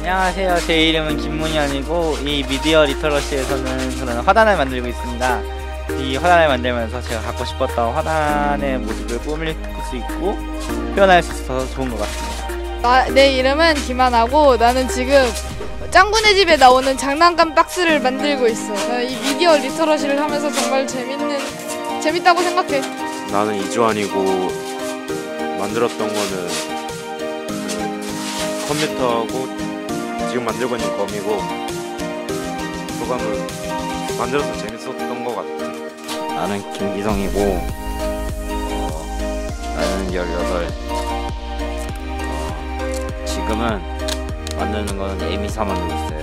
안녕하세요. 제 이름은 김문현이고 이 미디어 리터러시에서는 저는 화단을 만들고 있습니다. 이 화단을 만들면서 제가 갖고 싶었던 화단의 모습을 꾸밀 수 있고 표현할 수 있어서 좋은 것 같습니다. 내 이름은 김하나고 나는 지금 짱구네 집에 나오는 장난감 박스를 만들고 있어. 나는 이 미디어 리터러시를 하면서 정말 재밌다고 생각해. 나는 이주환이고 만들었던 거는 컴퓨터하고 지금 만들고 있는 거미고 소감은 만들어서 재밌었던 것 같아. 나는 김기성이고 나는 18. 지금은 만드는 거는 에미사 만들고 있어요.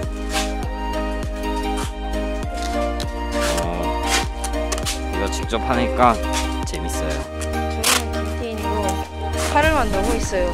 이거 직접 하니까 재밌어요. 저는 김태인이고 칼을 만들고 있어요.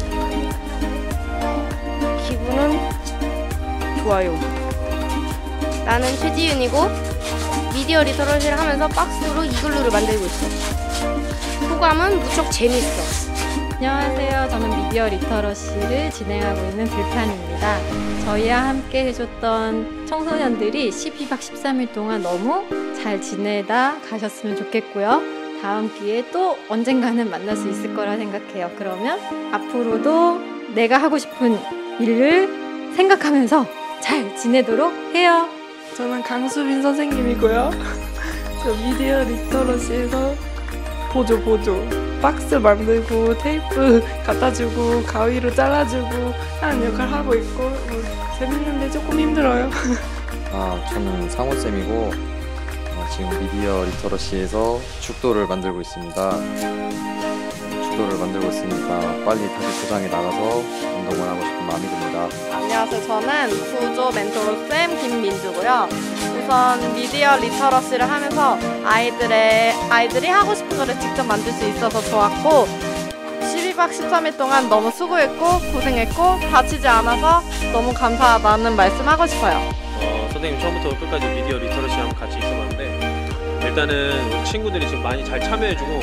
기분은 좋아요. 나는 최지윤이고 미디어 리터러시를 하면서 박스로 이글루를 만들고 있어. 소감은 무척 재밌어. 안녕하세요. 저는 미디어 리터러시를 진행하고 있는 들판입니다. 저희와 함께 해줬던 청소년들이 12박 13일 동안 너무 잘 지내다 가셨으면 좋겠고요. 다음 기회에 또 언젠가는 만날 수 있을 거라 생각해요. 그러면 앞으로도 내가 하고 싶은 일을 생각하면서 잘 지내도록 해요. 저는 강수빈 선생님이고요. 저 미디어 리터러시에서 보조 박스 만들고 테이프 갖다주고 가위로 잘라주고 하는 역할을 하고 있고 재밌는데 조금 힘들어요. 저는 상호쌤이고 지금 미디어 리터러시에서 죽도를 만들고 있습니다. 죽도를 만들고 있으니까 빨리 다시 도장에 나가서 운동을 하고 싶은 마음이 듭니다. 안녕하세요. 저는 구조 멘토로쌤 김민주고요. 우선 미디어 리터러시를 하면서 아이들이 하고 싶은 거를 직접 만들 수 있어서 좋았고 12박 13일 동안 너무 수고했고 고생했고 다치지 않아서 너무 감사하다는 말씀 하고 싶어요. 선생님 처음부터 끝까지 미디어 리터러시랑 같이 있어봤는데 일단은 우리 친구들이 지금 많이 잘 참여해주고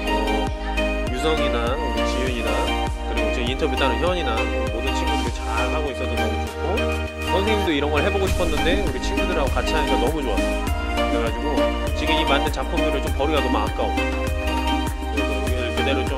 유성이나 우리 지윤이나 그리고 지금 인터뷰 따는 현이나 모든 친구들이 잘 하고 있어서 너무 좋고 선생님도 이런 걸 해보고 싶었는데 우리 친구들하고 같이 하니까 너무 좋았어. 그래가지고 지금 이 만든 작품들을 좀 버리기가 너무 아까워. 그래서 이걸 그대로 좀